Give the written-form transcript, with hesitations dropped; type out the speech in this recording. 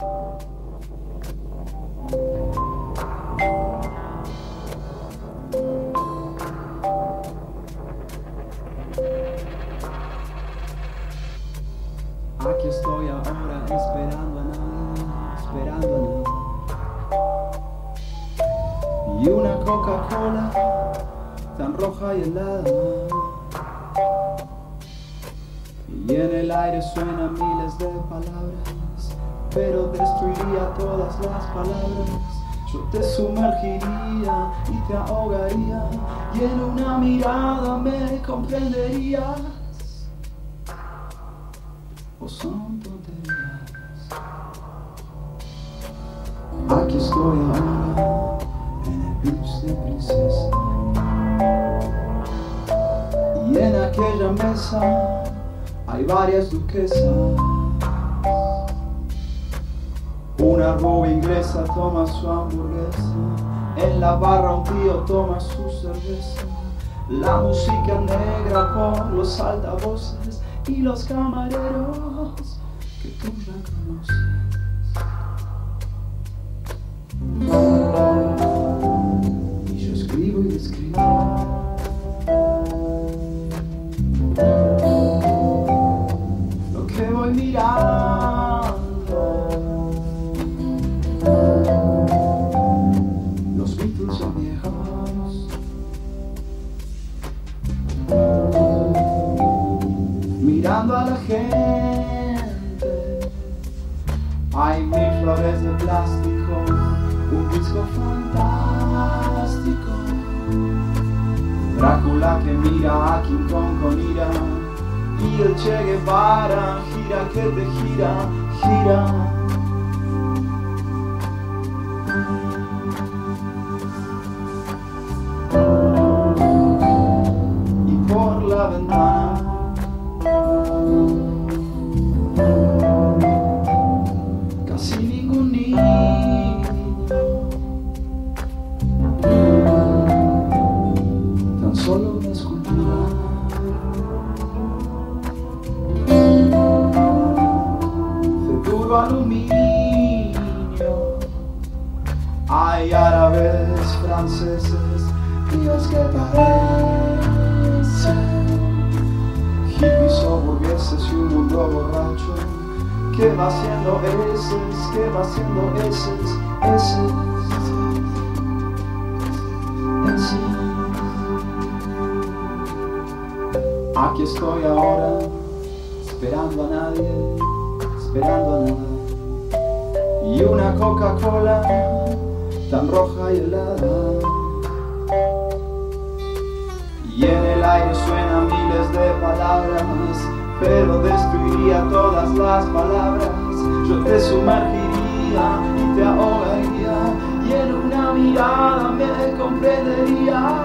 Aquí estoy ahora esperando a nadie, esperando a nadie. Y una Coca-Cola tan roja y helada. Y en el aire suenan miles de palabras, pero destruiría todas las palabras. Yo te sumergiría y te ahogaría, y en una mirada me comprenderías. ¿O son tonterías? Aquí estoy ahora en el bus de princesa, y en aquella mesa hay varias duquesas. Una rubia inglesa toma su hamburguesa, en la barra un tío toma su cerveza. La música negra por los altavoces y los camareros que tú ya conoces. Y yo escribo y escribo. Lo que voy mirando, los Beatles son viejos. Mirando a la gente, hay mil flores de plástico, un disco fantástico. Drácula que mira a King Kong con ira, y el Che Guevara gira que te gira, gira. Y por la ventana casi ningún niño, tan solo una escultura. De duro aluminio, hay árabes, franceses, tíos que parecen hippies o burgueses, y un mundo borracho que va haciendo eses, que va haciendo eses, eses, eses. Aquí estoy ahora, esperando a nadie, esperando a nada. Y una Coca-Cola tan roja y helada. Y en el aire suenan miles de palabras, pero destruiría todas las palabras. Yo te sumergiría y te ahogaría, y en una mirada me comprenderías.